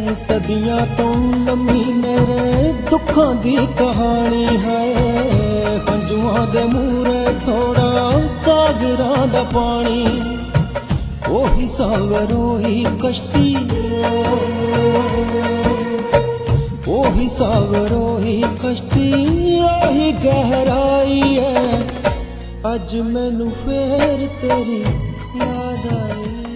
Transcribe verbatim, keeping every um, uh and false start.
सदियां तो लम्मी मेरे दुखों दी कहानी है। हंजुआं दे मूरे थोड़ा सागरां दा पानी, ओही सागर ओही कश्ती, ओही सागर ओही कश्ती, ओही गहराई है। अज मैनू फेर तेरी याद आई।